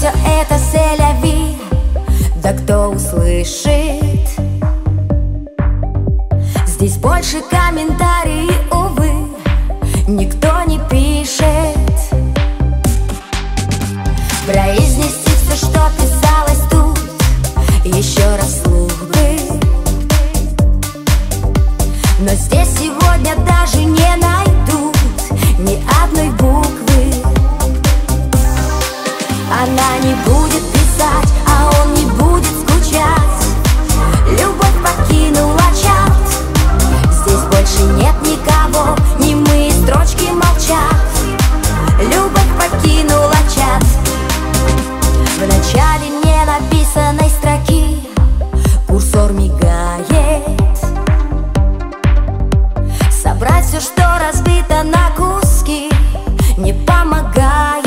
все это селяви, да кто услышит? Здесь больше комментариев, увы, никто не пишет. Произнести все, что писалось тут, еще раз вслух бы. Но здесь сегодня даже не найдут ни одной буквы. Она не будет писать, а он не будет скучать. Любовь покинула чат. Здесь больше нет никого, немые строчки молчат. Любовь покинула чат. В начале не написанной строки курсор мигает. Собрать все, что разбито на куски, не помогает.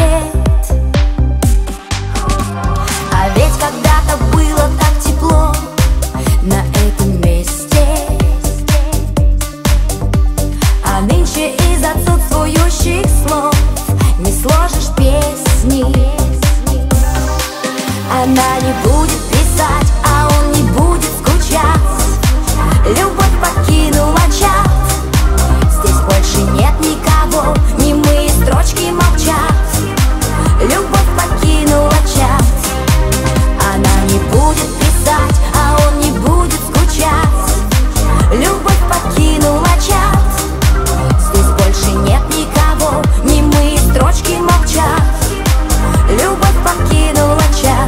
А ведь когда-то было так тепло на этом месте, а нынче из отсутствующих слов не сложишь песни. Она не будет писать, а он не будет скучать. Любовь покинула чат. Здесь больше нет никого, немые строчки молчат. Любовь покинула чат. Она не будет писать, а он не будет скучать. Любовь покинула чат. Здесь больше нет никого, немые строчки молчат. Любовь покинула чат.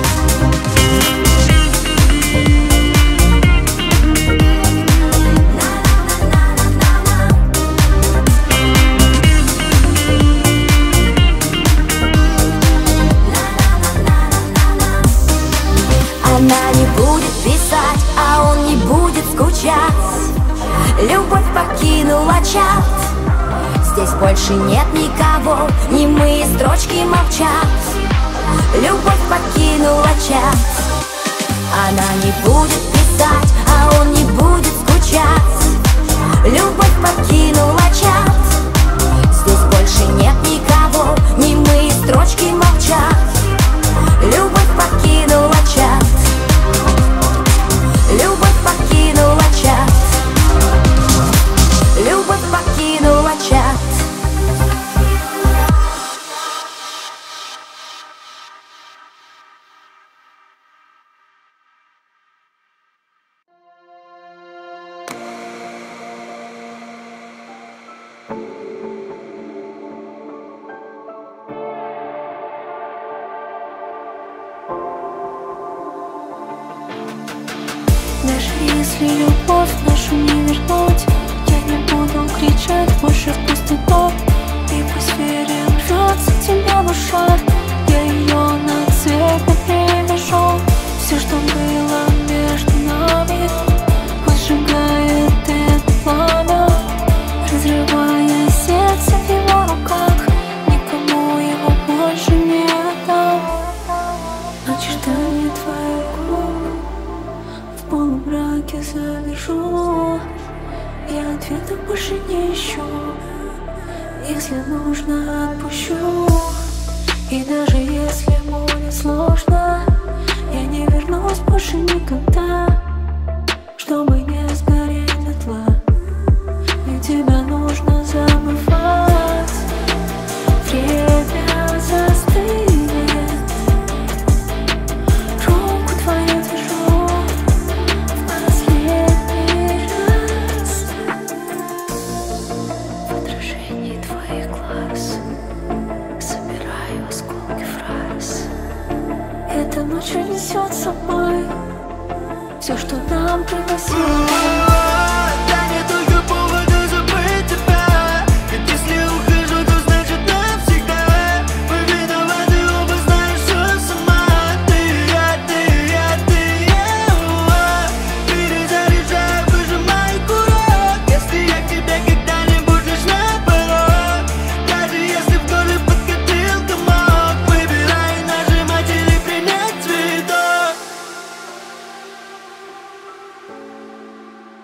Она не будет писать, а он не будет скучать. Любовь покинула чат. Здесь больше нет никого, немые строчки молчат. Любовь покинула чат. Она не будет писать, а он не будет скучать. Любовь покинула чат. Здесь больше нет никого, немые строчки молчат. Любовь покинула чат. Любовь покинула чат. Любовь покинула чат. Даже если любовь нашу не вернуть, я не буду кричать больше в пустоту. И пусть верен рвется тебя душа, я ее на цвет не привяжу. Все, что было между нами, пусть сжигает это пламя, разрывая сердце в его руках. Никому его больше не отдам. Очертания твоих губ в полумраке завяжу. Я ответа больше не ищу. Если нужно, отпущу. И даже если будет сложно, я не вернусь больше никогда, чтобы не сгореть дотла. Ведь тебя нужно забывать. Время застынет. Руку твою держу в последний раз. В отражении твоих глаз собираю осколки фраз. Эта ночь унесет с собой все, что нам приносило. Дай мне только поводу забыть тебя. Ведь если ухожу, то значит навсегда. Мы виноваты оба, знаешь все сама. Ты, я, перезаряжаю, выжимай курок. Если я к тебе когда-нибудь лишь на порог. Даже если в горле подкатил комок, выбирай нажимать или принять цветок.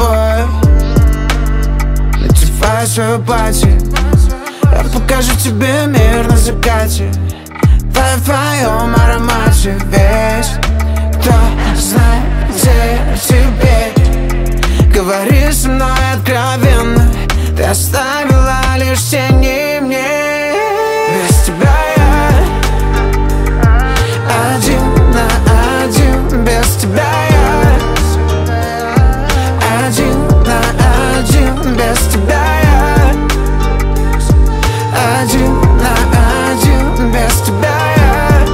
тобой. Надевай свое платье, я покажу тебе мир на закате. В твоем аромате весь, кто знает, где теперь. Говори со мной откровенно, ты оставила лишь тени мне. Без тебя я один на один, без тебя я один на один, без тебя я один на один, без тебя я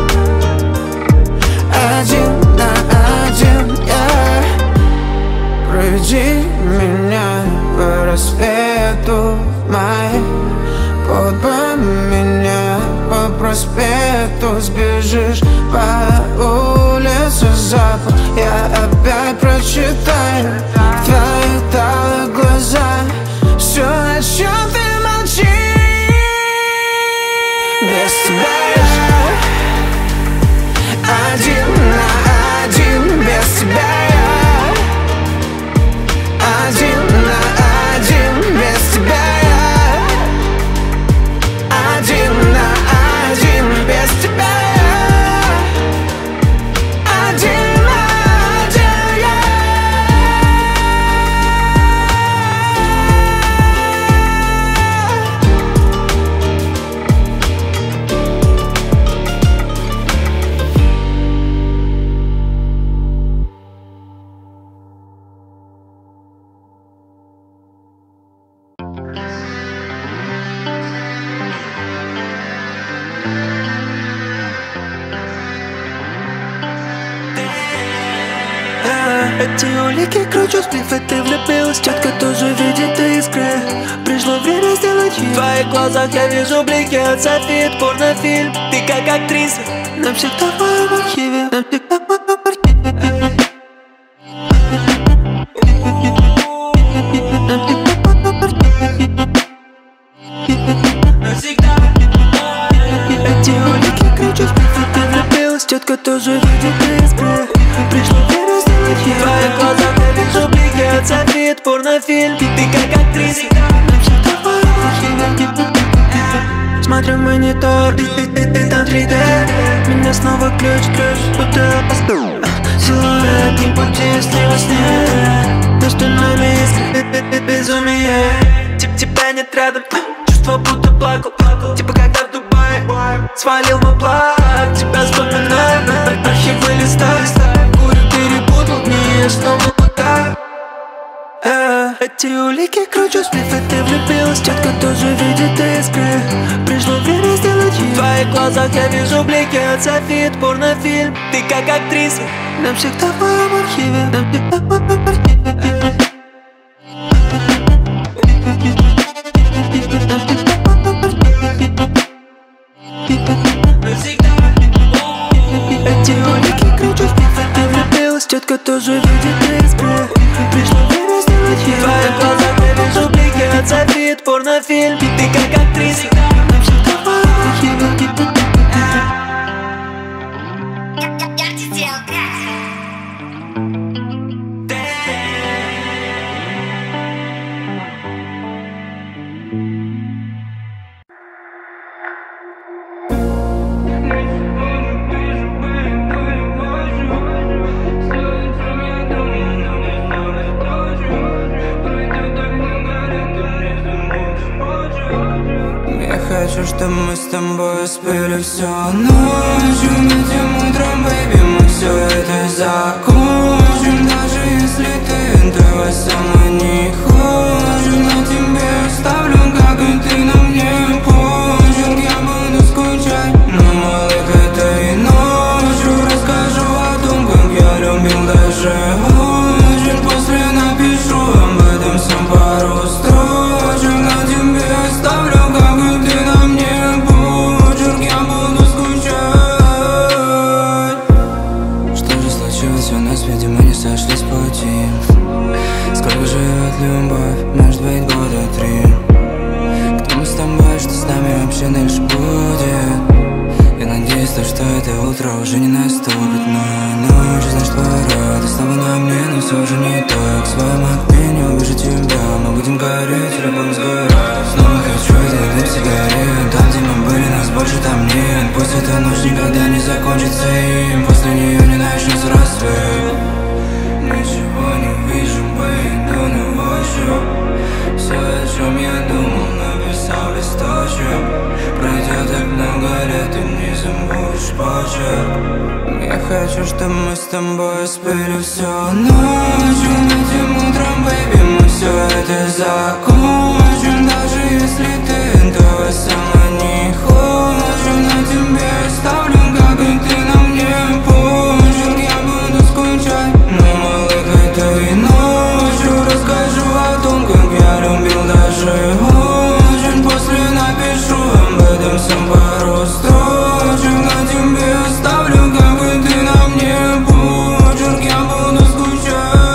один на один, yeah. Проведи меня по рассвету май, подбой меня по проспекту, сбежишь по улице запах, я опять прочитаю в твоих талых глазах все, о чем ты молчишь. Без тебя я один на один, без тебя я один на один, без тебя я один на один, без тебя я один на один, yeah. Эти улики кручу сплив, и ты влюбилась. Четко тоже видит искры. Пришло время сделать хит. В твоих глазах я вижу блики от софит. Порнофильм, ты как актриса. Навсегда в моем архиве, навсегда в моем архиве. Навсегда. Эти улики кручу сплив, и ты влюбилась. Четко тоже видит искры. Пришло время сделать хит. В твоих глазах я вижу блики от софит. Порнофильм, ты как актриса. Навсегда в моем архиве. Смотрю в монитор, ты там 3D. Меня снова ключ, будто опоздал. Силуэт, не пути, сны во сне. Между нами искры, безумие. Тебя нет рядом, чувство будто плакал. Типа когда в Дубае свалил мой плак. Тебя вспоминаю, архивы листаю. Курю перепутал дни, я снова пока. Эти улики кручу сплив, и ты влюбилась. Четко тоже видит искры. Пришло время сделать хит. В твоих глазах я вижу блики от софит. Порнофильм, ты как актриса. Навсегда в моем архиве, навсегда в моем архиве. Эти улики кручу сплив, и ты влюбилась. Четко тоже видит искры. Пришло время сделать хит. В твоих глазах я вижу блики от софит. Порнофильм, ты как актриса. Навсегда в моем архиве. Хочу, чтобы мы с тобой спели всю ночь. Этим утром, бэйби, мы все это закончим. Даже если ты этого сама не хочешь, на тебе оставлю, как и ты на мне позже. Я буду скучать, но малых этой ночью расскажу о том, как я любил даже очень. После напишу об этом всем пару строчек. На тебе оставлю, как и ты на мне почерк. Я буду скучать. Что же случилось у нас, видимо, не сошлись по пути. Сколько же будем гореть, любовь сгорает. Снова хочу этот дым сигарет. Там, где мы были, нас больше там нет. Пусть эта ночь никогда не закончится им. После нее не начнется рассвет. Ничего не вижу, иду на ощупь. Все, о чем я думал, написал листочек. Пройдет так много лет, и не забудешь почерк. Я хочу, чтобы мы с тобой спели всю ночь. Этим утром, бэйби, мы все это закончим. Даже если ты этого сама не хочешь, на тебе оставлю, как и ты на мне почерк. Я буду скучать, но малых этой ночью расскажу о том, как я любил даже очень. После напишу об этом сам пару строчек. На тебе оставлю, как и ты на мне почерк. Я буду скучать.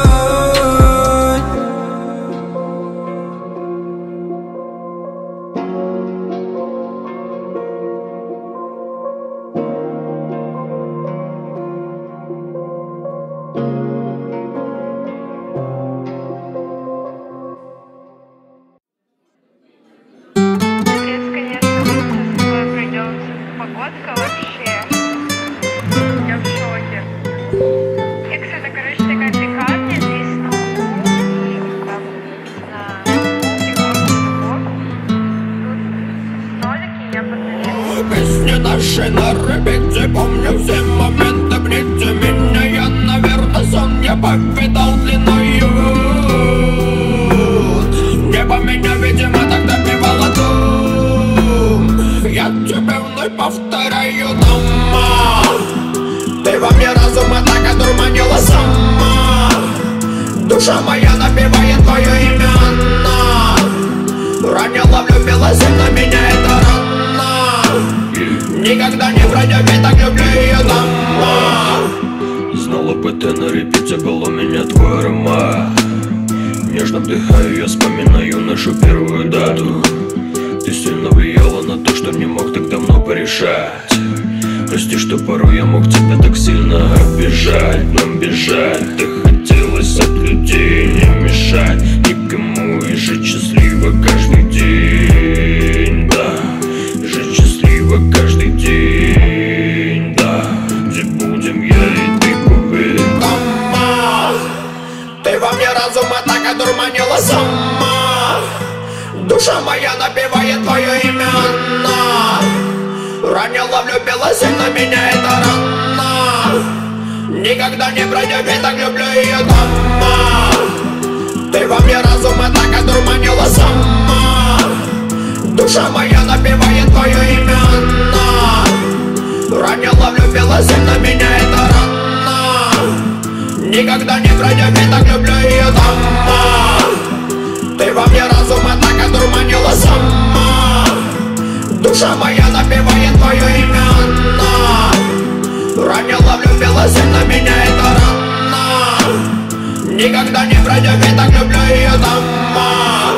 Погодка вообще. Я в шоке. И, кстати, короче, такая пекарня здесь на столики, я подошла. Песни наши на репите, помню все моменты в нити. Меня я, наверное, сон я повидал длиною. Небо меня, видимо, тогда пивало дум. Я тебе вновь повторяю дома. Ты во мне разума так одурманила сама. Душа моя напевает твое имя, она ранила, влюбилась, и на меня это рано. Никогда не пройдет, ведь так люблю ее дома. Знала бы ты на репите, был у меня твой аромат. Нежно вдыхаю, я вспоминаю нашу первую дату. Ты сильно влияла на то, что не мог так давно порешать. Прости, что порой я мог тебя так сильно обижать. Нам бежать, так хотелось от людей не мешать никому. И жить счастливо каждый день, да. Жить счастливо каждый день, да. Где будем я и ты, поверь. Дома. Ты во мне разума так одурманила сама. Душа моя напевает твое имя, она ранила, влюбилась, и на меня это рано. Никогда не пройдет, ведь так люблю ее дома. Ты во мне разума так одурманила сама. Душа моя напевает твое имя, она ранила, влюбилась, и на меня это рано. Никогда не пройдет, ведь так люблю ее дома. Ты во мне разума так одурманила сама. Душа моя напевает твое имя, она ранила, влюбилась, и на меня это рано. Никогда не пройдет, ведь так люблю ее дома.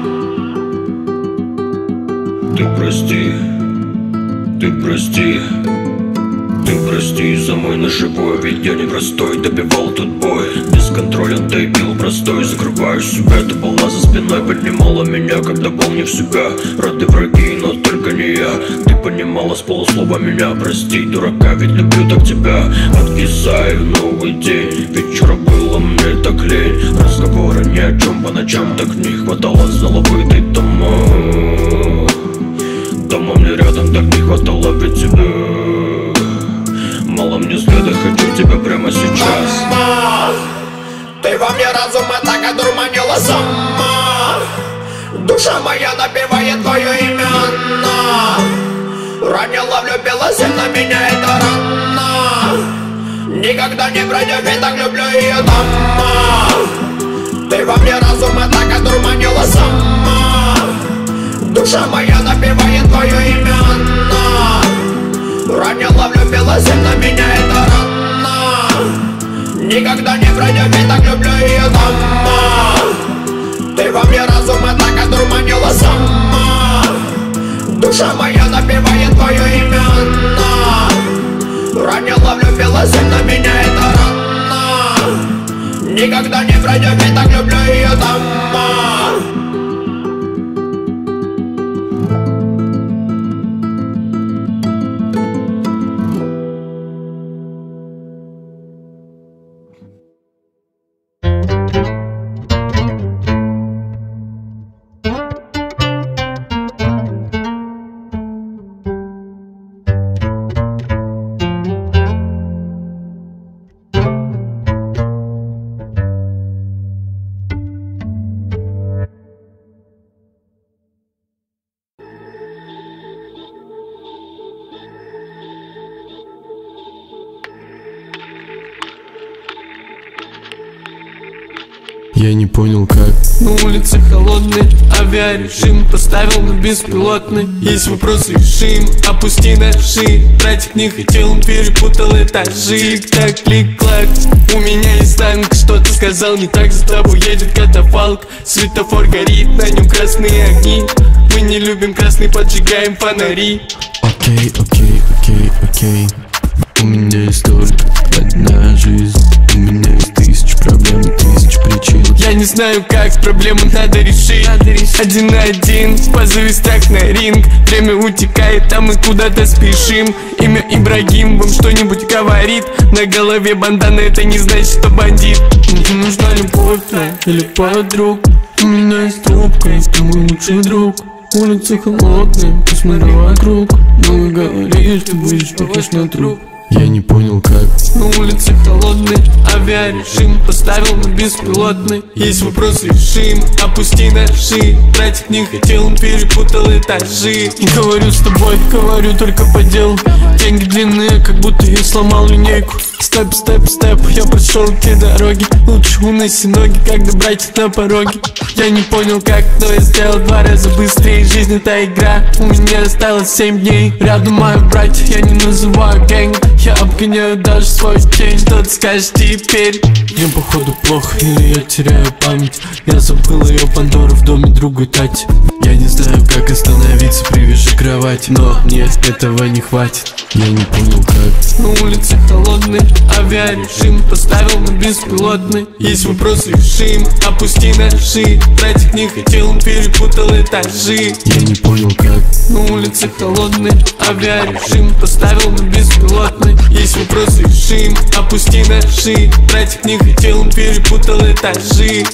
Ты прости, ты прости. Ты прости за мой ножевой, ведь я непростой, добивал тут бой. Бесконтролен, да и пил простой, закрываю себя. Ты была за спиной, поднимала меня, когда был не в себя. Рады враги, но только не я. Ты понимала с полуслова меня, прости, дурака, ведь люблю так тебя. Откисаю новый день, вечера было мне так лень. Разговора ни о чем по ночам так не хватало, знала бы ты дома. Дома мне рядом так не хватало, ведь тебя мало мне следа, хочу тебя прямо сейчас. Дома. Ты во мне разума так одурманила сама. Душа моя напевает твое имя, она ранила, влюбилась, и на меня это рано. Никогда не пройдет, ведь так люблю ее дома. Ты во мне разума так одурманила сама. Душа моя напевает твое имя, она ранила, влюбилась, и на меня это рано. Никогда не пройдет, ведь так люблю ее дома. Ты во мне разума так одурманила сама. Душа моя напевает твое имя, она ранила, влюбилась, и на меня это рано. Никогда не пройдет, ведь так люблю ее дома. Я не понял как. На улице холодный, авиарежим поставил на беспилотный. Есть вопросы, решим, опусти ножи. Братик не хотел, он перепутал этажи. Так, клик-клак, у меня есть танк. Что ты сказал не так, за тобой едет катафалк. Светофор горит, на нем красные огни. Мы не любим красный, поджигаем фонари. Окей, окей, окей, окей. У меня есть только одна жизнь. У меня есть 1000 проблем и 1000 причин. Я не знаю как, проблему надо решить. Один на один, позови страх на ринг. Время утекает, а мы куда-то спешим. Имя Ибрагим вам что-нибудь говорит? На голове бандана, это не значит, что бандит. Мне нужна любовь, или подруг. У меня есть трубка, ты мой лучший друг. Улицы холодные, посмотри вокруг. Ну и говоришь, ты будешь похож на труп. Я не понял как. На улице холодный, авиарежим поставил на беспилотный. Есть вопросы, решим, опусти ножи. Братик не хотел, он перепутал этажи. Не говорю с тобой, говорю только по делу. Деньги длинные, как будто я сломал линейку. Степ, степ, степ, я прошел те дороги. Лучше уноси ноги, когда братик на пороге. Я не понял как, но я сделал 2 раза быстрее. Жизнь это игра, у меня осталось 7 дней. Рядом мои братья, я не называю гэнг. Я обгоняю даже свой тень. Что ты скажешь теперь? Мне походу плохо, или я теряю память. Я забыл ее Пандору в доме другой Тати. Я не знаю как остановиться, привяжи кровати. Но нет, этого не хватит. Я не понял как. На улице холодный, авиарежим поставил на беспилотный. Есть вопросы, решим, опусти ножи. Братик не хотел, он перепутал этажи. Я не понял как. На улице холодный, авиарежим поставил на беспилотный. Есть вопросы, решим, опусти ножи. Братик не хотел, он перепутал этажи.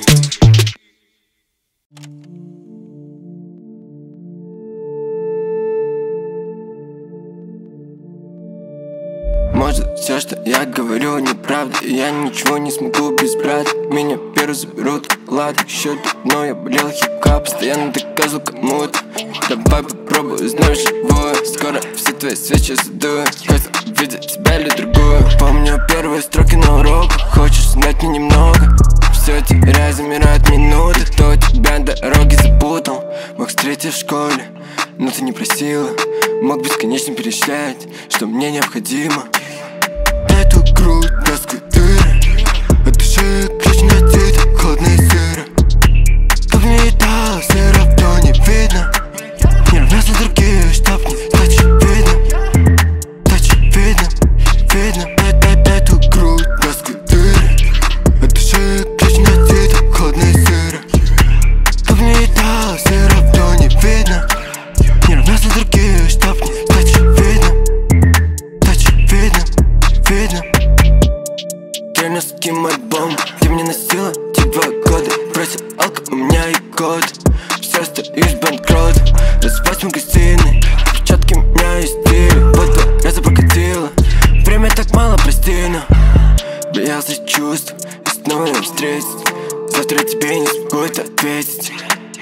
Может, все, что я говорю, неправда. И я ничего не смогу без брата. Меня первый заберут, ладно, еще давно я болел хип-хап. Постоянно доказывал кому-то. Давай попробую, знаю живую. Скоро все твои свечи задую. Кажется, видит тебя или другую. Помню первые строки на уроках. Хочешь знать мне немного? Все теряю, замирают минуты. Кто тебя дороги запутал? Мог встретить в школе, но ты не просила. Мог бесконечно перечислять, что мне необходимо. Эту грудь таскают дыры. От души ключ надето, холодные сыры. Как мне и дал, все равно не видно. Не равняться другие, чтоб не стать очевидным. Очевидно, видно. Эту грудь таскают дыры. От души ключ надето, холодные сыры. Как мне и дал, все равно не видно. Не равняться другие, чтоб не стать очевидным. Очевидно, видно. Ты носки мой бомб, ты мне носила те 2 года. Бросил алко, у меня и год. Все остаюсь банкротом. Развать магазины, перчатки у меня есть стиль. Вот 2 раза прокатило. Время так мало, прости, но боялся чувств и снова нам встретить. Завтра тебе не смогу это ответить.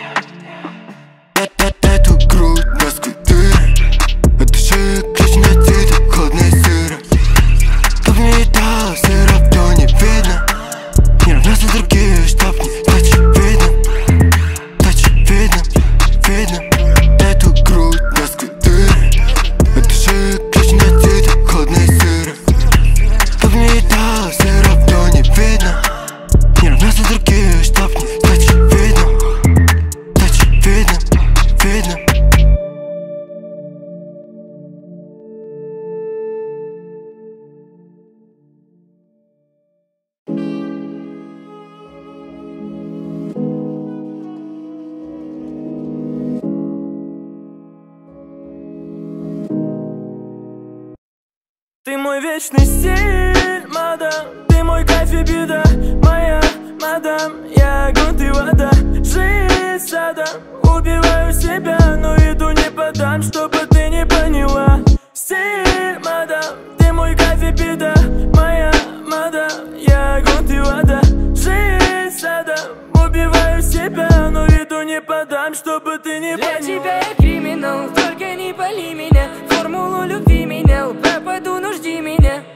Эту грудь таскают дыры. От души ключ надето, холодные сыры. Как мне и дал, все равно не видно. Не равняться другие, чтоб не стать очевидным. Очевидно, видно. Эту грудь таскают дыры. От души ключ надето, холодные сыры. Как мне и дал, все равно не видно. Не равняться другие, чтоб не стать очевидным. Очевидно, видно. Ты мой вечный стиль, мадам. Ты мой кайф и беда, моя мадам. Я огонь, ты вода, жизнь садом. Убиваю себя, но виду не подам, чтобы ты не поняла. Стиль, мадам. Ты мой кайф и беда, моя мадам. Я огонь, ты вода, жизнь садом. Убиваю себя, но виду не подам, чтобы ты не поняла. Для тебя я криминал, только не пали меня. Формулу любви менял, пропаду, ну жди меня.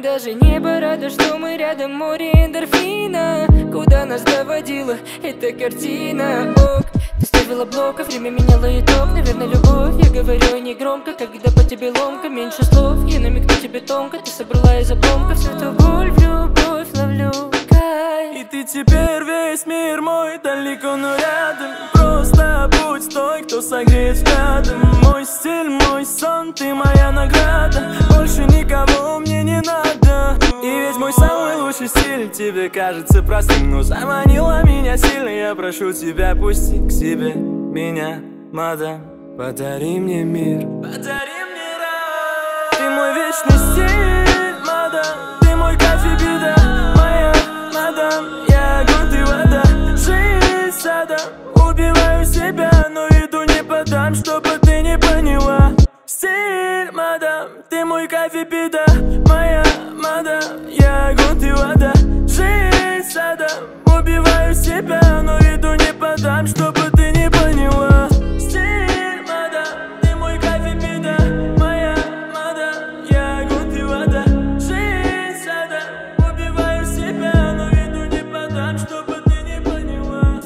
даже небо рада, что мы рядом. Море эндорфина, куда нас доводила эта картина. Ок, ты ставила блок, а время меняло итог. Наверное, любовь, я говорю не громко, когда по тебе ломка. Меньше слов, я намекну тебе тонко. Ты собрала из обломков всю ту боль в любовь, ловлю кайф. И ты теперь весь мир мой, далеко, но рядом. Просто будь той, кто согреет взглядом. Мой стиль, мой сон, ты моя награда. Больше никого мне не надо. И ведь мой самый лучший стиль тебе кажется простым, но заманила меня сильно. Я прошу тебя, пусти к себе меня, мадам. Подари мне мир, подари мне рай. Ты мой вечный стиль, мадам. Ты мой кайф и беда, моя мадам. Я огонь, ты вода, жизнь сада. Убиваю себя, но виду не подам, чтобы ты не поняла. Стиль, мадам, ты мой кайф и беда, моя мадам. Я огонь, ты вода, жизнь сада. Убиваю себя, но виду не подам, чтобы ты не поняла. Стиль, мадам, ты мой кайф и беда, моя мадам. Я огонь, ты вода, жизнь сада. Убиваю себя, но виду не подам, чтобы ты не поняла.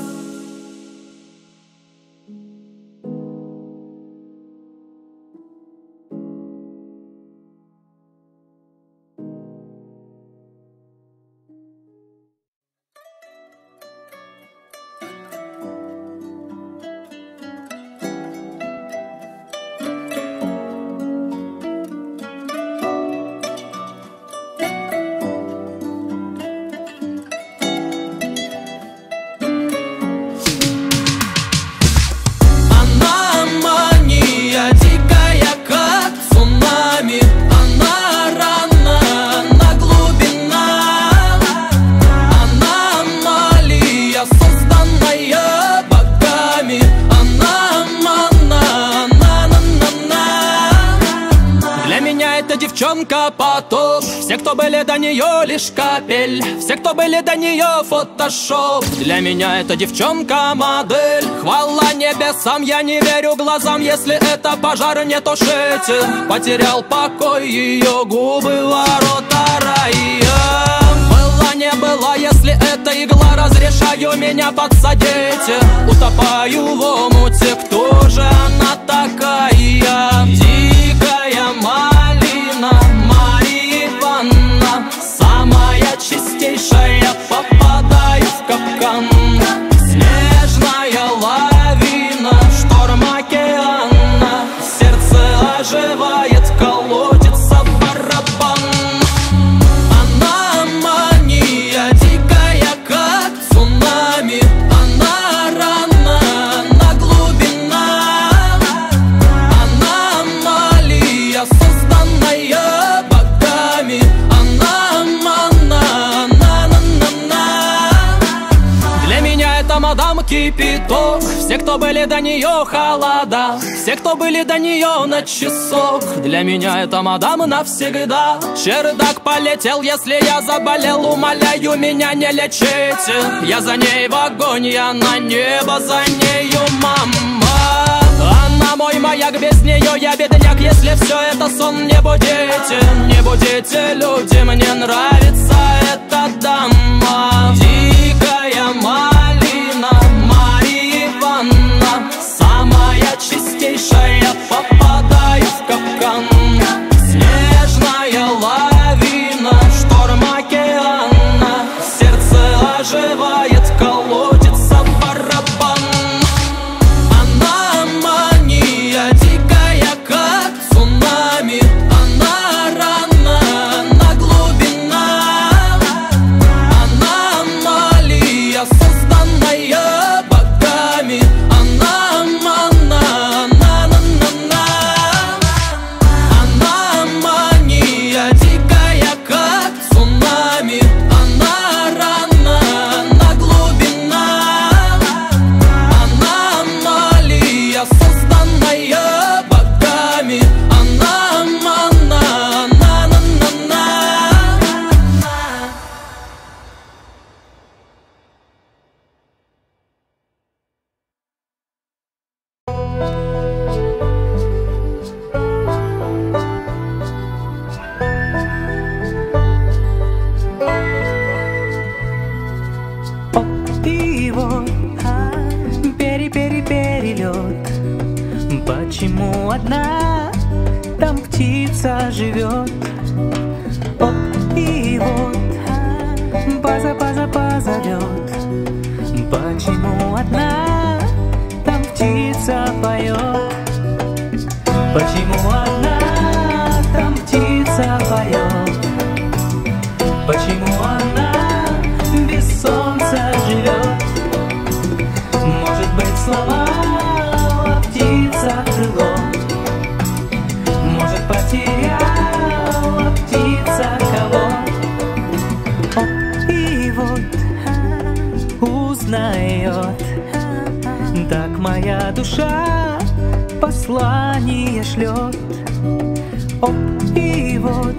Девчонка потоп, все, кто были до нее, лишь капель. Все, кто были до нее, фотошоп. Для меня эта девчонка модель. Хвала небесам, я не верю глазам. Если это пожар, не тушите. Потерял покой ее губы, ворота рая. Была, не была, если это игла, разрешаю меня подсадить. Утопаю в омуте, кто же она такая? Дикая малина, Мария Ивановна, самая чистейшая, попадаю в капкан. Снежная лавина, шторм океана, сердце оживает, колотится барабан. Она мания дикая, как цунами. Она рана, она глубина. Она малия, созданная богами. Она мана, на-на-на-на. Для меня это мадам кипяток. Все, кто были до нее, холода. Все, кто были до нее, на часок. Для меня это мадам навсегда. Чердак полетел, если я заболел. Умоляю, меня не лечите. Я за ней в огонь, я на небо за нею, мама. Она мой маяк, без нее я бедняк. Если все это сон, не будите. Не будите, люди, мне нравится эта дама. Дикая малина, Мария Ивановна, самая чистейшая, попадаю в капкан. Снежная лавина, шторм океана, сердце оживает, колотится барабан. Она мания дикая, как цунами. Она рана, она глубина. Она Почему одна там птица живет? Оп, и вот позовет. Почему одна там птица поет? Почему одна там птица поет? Почему она без солнца живет? Может быть, сломала птица крыло, может, потеряла птица кого? Оп, и вот узнает, так моя душа послание шлет. Оп, и вот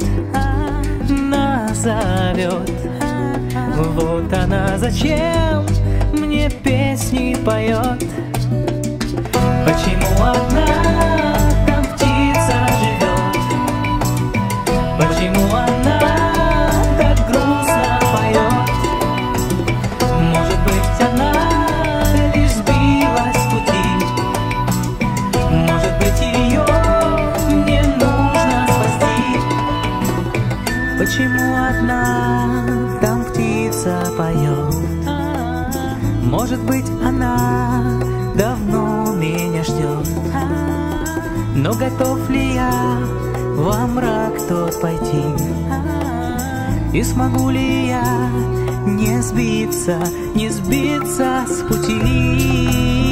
назовет. Вот она зачем мне песни поет. Почему одна там птица живет? Почему она так грустно поет? Может быть, она лишь сбилась с пути, может быть, ее мне нужно спасти. Почему одна там птица поет? Может быть, она давно меня ждет. Но готов ли я во мрак тот пойти? И смогу ли я не сбиться с пути?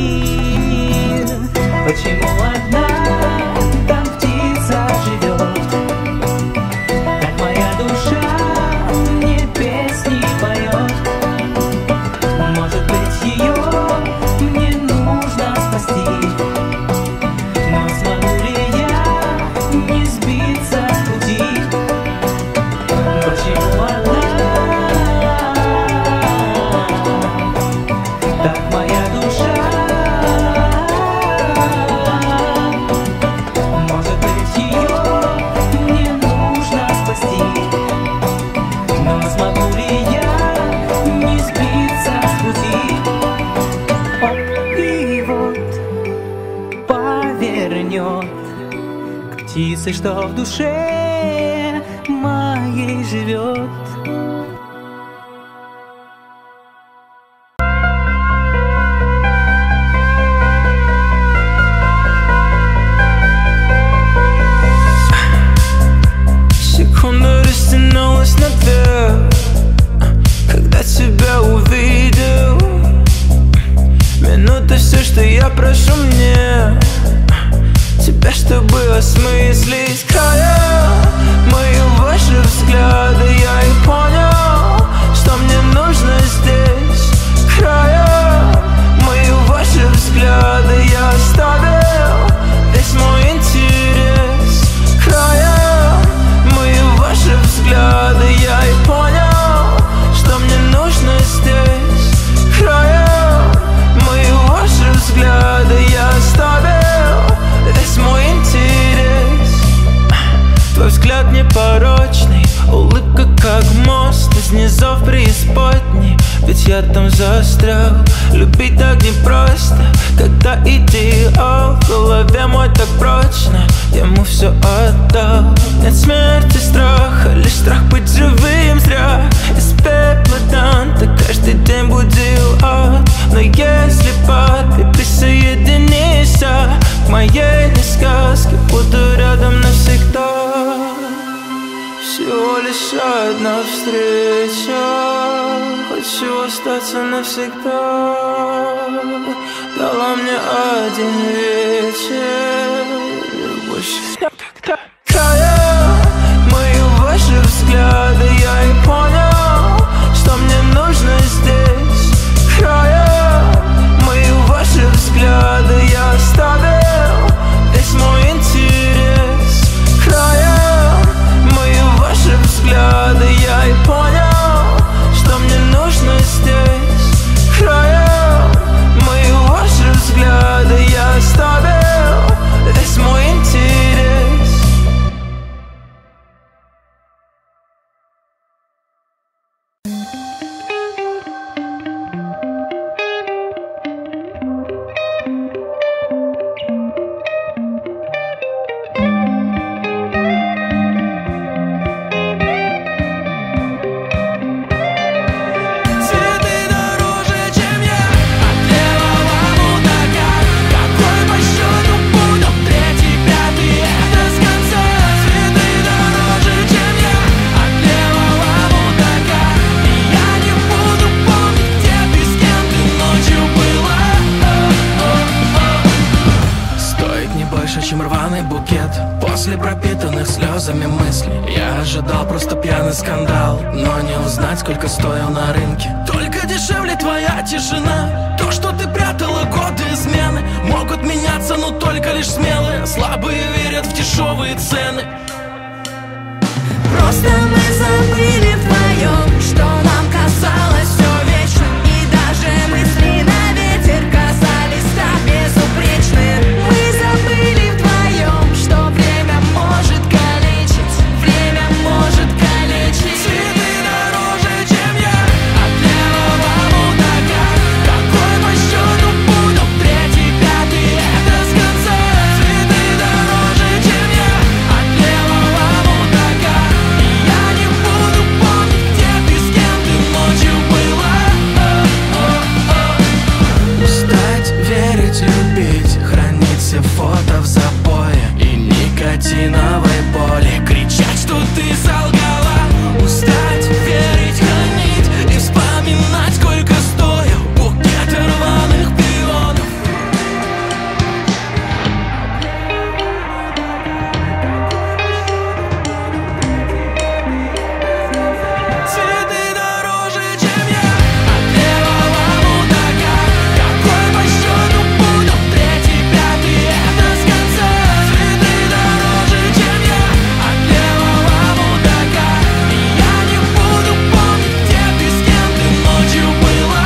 Почему одна там птица живет? Как моя душа мне песни поет. Может быть, ее мне нужно спасти, но смогу ли я не сбиться с пути? Почему одна так моя душа? Может быть, ее мне нужно спасти, но смогу ли я не сбиться с пути? Оп, и вот повернет к птице, что в душе моей живет. Секунда растянулась наверх, когда тебя увидел. Минута все, что я прошу мне тебя, чтобы осмыслить края мои ваши взгляды. Я и понял, что мне нужно здесь. Края мои ваши взгляды. Я оставил весь мой интерес. Края мои ваши взгляды. Я и понял, что мне нужно здесь. Края мои ваши взгляды. Я оставил весь мой интерес. Твой взгляд непорочный, улыбка как мост из низов преисподней. Ведь я там застрял. Любить так непросто, когда идеал в голове мой так прочно. Ему все отдал. Нет смерти, страха, лишь страх быть живым зря. Из пепла Данте каждый день будил ад. Но если ты присоединишься к моей сказке, буду рядом навсегда. Всего лишь одна встреча, хочу остаться навсегда. Дала мне один вечер, больше никогда. Края мои ваши взгляды. Я и понял, что мне нужно здесь. Края мои ваши взгляды. Я оставил весь мой интерес. Края мои ваши взгляды. Я и понял, что мне нужно здесь. Края мои ваши взгляды. Я оставил весь мой интерес. Возле пропитанных слезами мыслей я ожидал просто пьяный скандал, но не узнать, сколько стоил на рынке. Только дешевле твоя тишина. То, что ты прятала годы измены, могут меняться, но только лишь смелые. Слабые верят в дешевые цены. Просто мы забыли вдвоем, что нам казалось все вечным. И даже мысли на ветер казались так безупречны. Мы забыли вдвоем, что время может калечить. Время может калечить. Цветы дороже, чем я, от левого мудака. Какой по счету буду третий, пятый, это с конца. Цветы дороже, чем я, от левого мудака. И я не буду помнить, где ты, с кем ты ночью была. Устать, верить, любить, хранить все фото в запое и никотиновой боли. Кричать, что ты солгала. Устать, верить, хранить и вспоминать, сколько стоил букет рваных пионов. Цветы дороже, чем я, от левого мудака. Какой по счету буду третий, пятый, это с конца. Цветы дороже, чем я, от левого мудака. И я не буду помнить, где ты, с кем ты ночью была.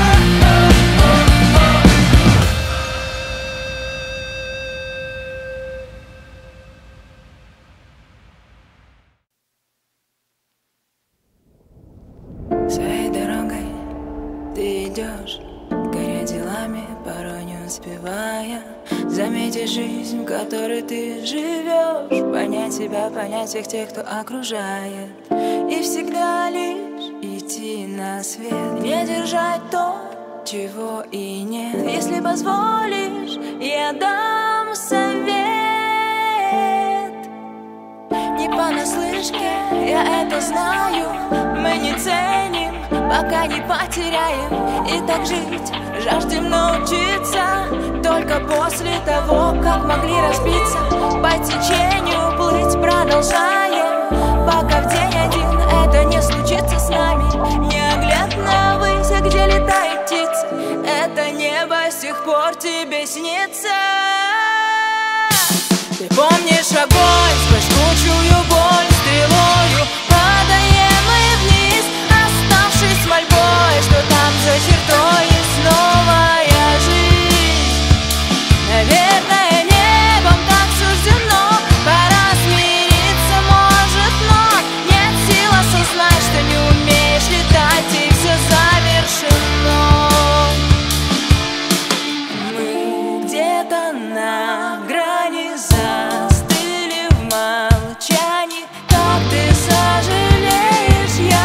Своей дорогой ты идешь, горя делами, порой не успевая заметить жизнь, в которой ты живешь, понять себя, понять всех тех, кто окружает, и всегда лишь идти на свет, не держать то, чего и нет. Если позволишь, я дам совет. Не понаслышке, я это знаю. Мы не ценим, пока не потеряем. И так жить жаждем научиться только после того, как могли разбиться. По течению плыть продолжаем, пока в день один это не случится с нами. Неоглядно ввысь, где летает птица, это небо с тех пор тебе снится. Ты помнишь огонь сквозь жгучую боль, стрелою падаем мы вниз, оставшись мольбой, что там за чертой есть новая жизнь. Наверное, небом так суждено, пора смириться, может, но нет сил осознать, что не умеешь летать, и все завершено. Мы где-то на грани застыли в молчании. Как ты сожалеешь, я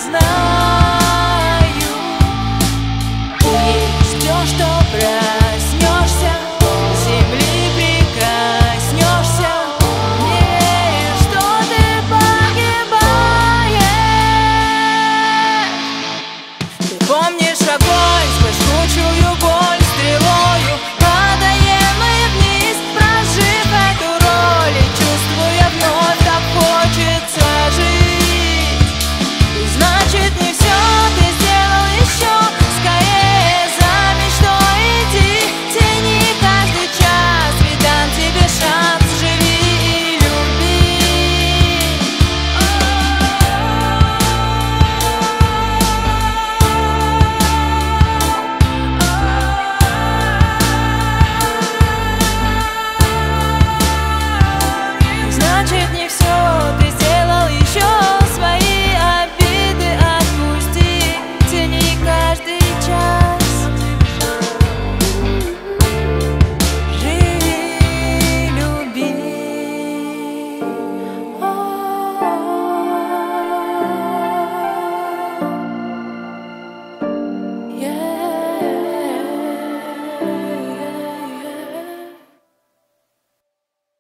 знаю. И ждешь, что проснешься, земли прикоснешься. Не веришь, что ты погибаешь. Ты помнишь огонь сквозь жгучую боль, стрелою падаем мы вниз, прожив эту роль и чувствуя вновь, как хочется жить. И значит, не все ты сделал еще, скорее за мечтой иди, цени каждый час, ведь дам тебе шанс, живи и люби. Значит, не все ты сделал еще, свои обиды отпусти, цени каждый час, живи, люби.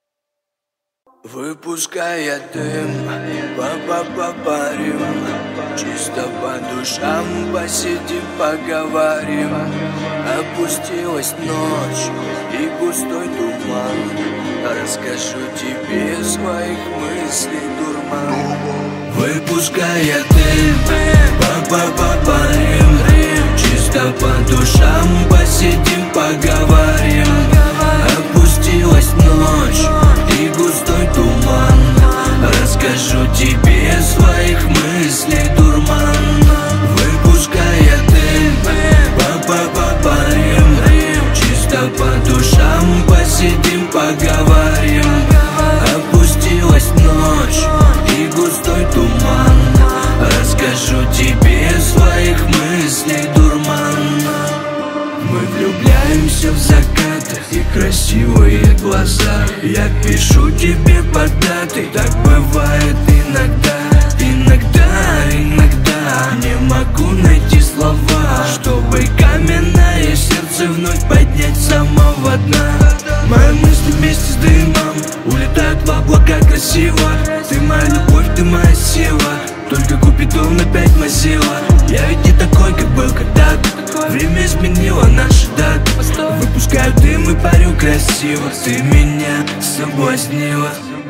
Выпуская дым, па-па-па-парим, Чисто по душам посидим, поговорим. Опустилась ночь и густой туман. Расскажу тебе своих мыслей дурман. Выпуская дым, па-па-па-парим. Чисто по душам посидим, поговорим. Опустилась ночь и густой туман. Расскажу тебе своих мыслей дурман. Выпуская дым, па-па-па-парим. Чисто по душам посидим, поговорим. Опустилась ночь и густой туман. Расскажу тебе своих мыслей дурман. Мы влюбляемся в закаты и красивые глаза. Я пишу тебе под даты. Так бывает иногда, иногда не могу найти слова, чтобы каменное сердце вновь поднять с самого дна. Мои мысли вместе с дымом улетают в облака красиво. Ты моя любовь, ты моя сила. Только Купидон опять мазила. Я ведь не такой, как был когда-то. Время изменило наши даты. Выпускаю дым и парю красиво. Ты меня соблазнила.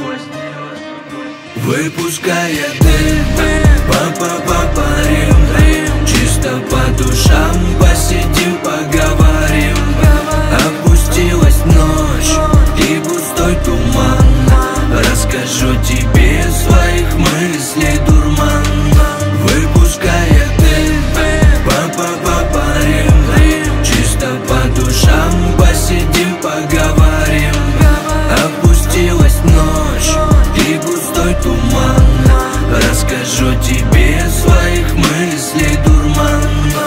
Выпуская дым, па-па-па-парим. Чисто по душам посидим, поговорим. Опустилась ночь и густой туман. Расскажу тебе своих мыслей дурман. Выпуская дым, па-па-па-парим. Чисто по душам посидим, поговорим. Опустилась ночь и густой туман. Расскажу тебе своих мыслей дурман.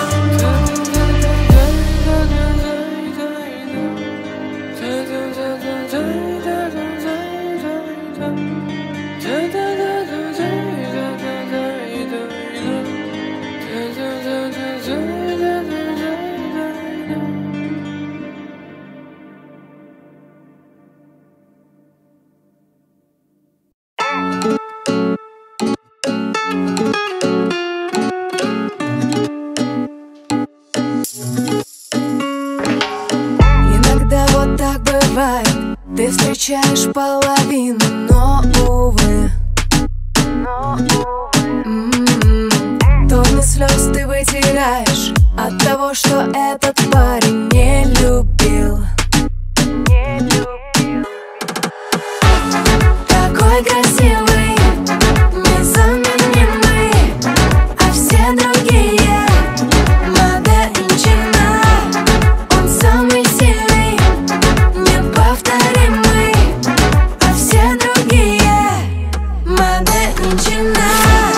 Иногда вот так бывает. Ты встречаешь половину, но увы. Тонны слез ты вытеряешь от того, что этот парень не любил. Такой красивый, незаменимый, а все другие модельчина. Он самый сильный, неповторимый, а все другие модельчина.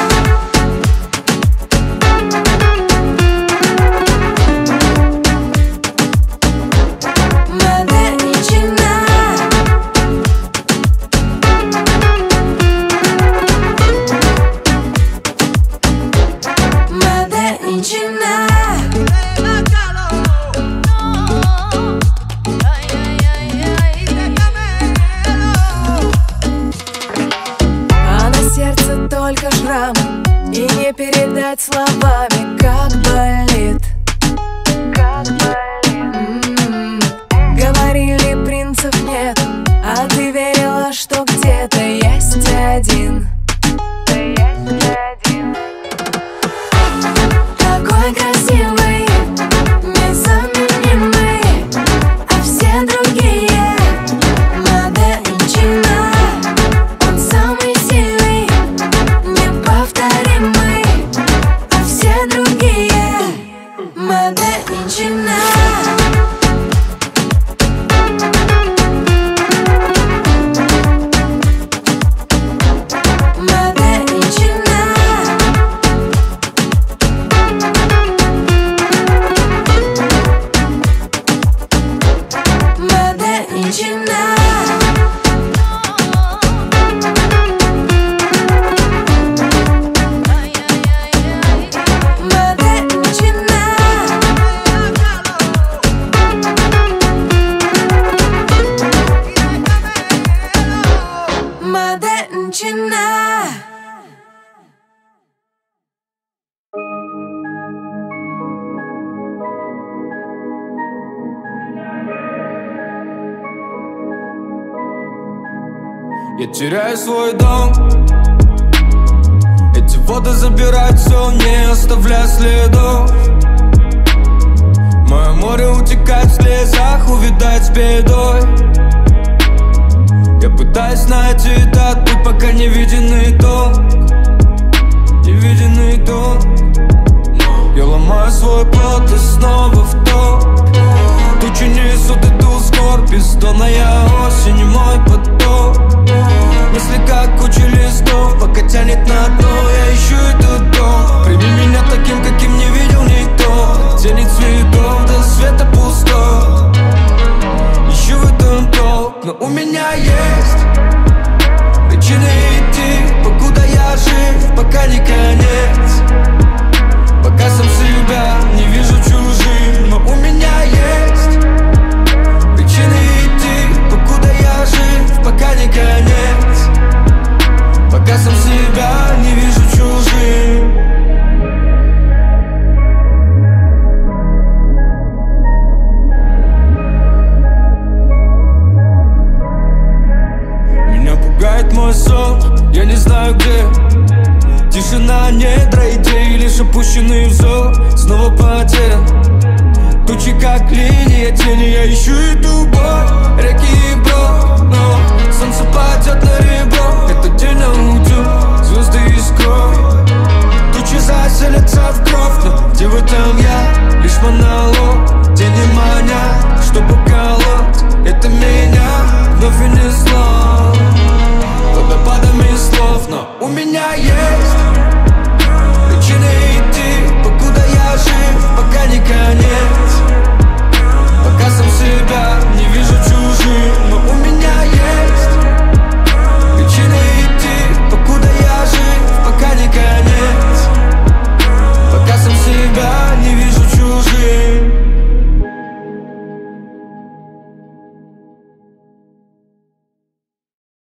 А на сердце только шрамы, и не передать словами, как болит. Говорили, принцев нет, а ты верила, что где-то есть один. Такой красивый, незаменимый, а все другие модельчина. Он самый сильный, неповторимый, а все другие модельчина. Модельчина. Я теряю свой дом. Эти воды забирают все, не оставляя следов. Мое море утекает в слезах, увядает с бедой. Я пытаюсь найти этот путь, пока не виден итог. Не виден итог. Я ломаю свой плод и снова в топ. Тучи несут эту скорбь, бездонная осень и мой поток. Мысли как куча листов, пока тянет на дно, я ищу этот дом. Прими меня таким, каким не видел никто. Тени цветов до света пусто. Ищу в этом толк, но у меня есть причины идти, покуда я жив, пока не конец. Пока сам себя не вижу чужим, но у меня есть причины идти, покуда я жив, пока не конец. Пока сам себя не вижу чужим. Меня пугает мой сон, я не знаю где. Тишина, недра идей, лишь опущенный взор. Снова потен, тучи как линия тени. Я ищу эту боль, реки и брод, но солнце падет на ребро. Этот день уйдет, звезды из крови. Тучи заселятся в кровь, но где в этом я? Лишь монолог, тени манят, чтобы колоть. Это меня вновь и не